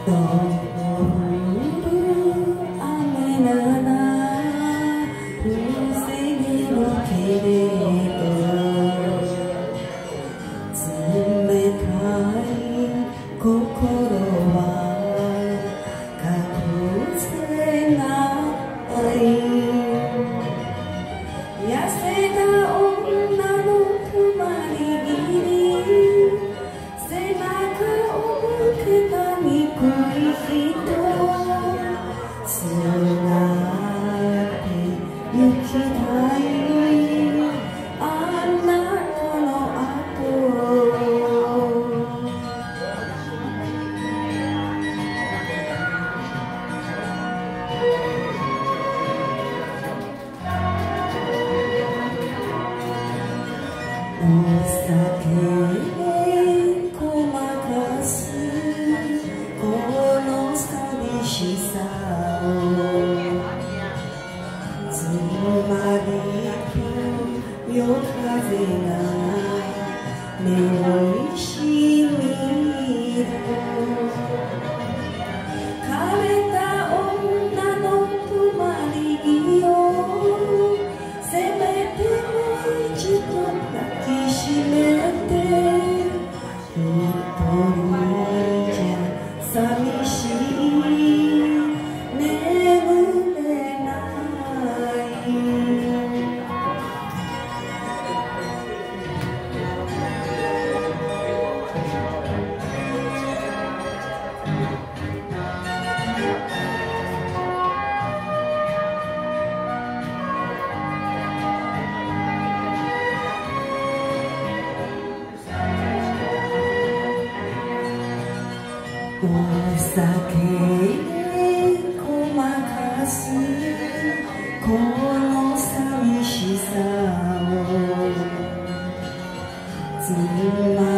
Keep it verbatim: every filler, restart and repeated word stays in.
どう雨なら防げるけれど冷たい心は隠せない痩せた女のふまりぎり背中を向けた憎い人はすがってゆきたいあなたの後お酒でごまかすこの寂しさをつまりく夜風が目にしみる枯れた女の泊まり木をせめてもう一度抱きしめて一人じゃ寂しい眠れないお酒でごまかすこの寂しさをつま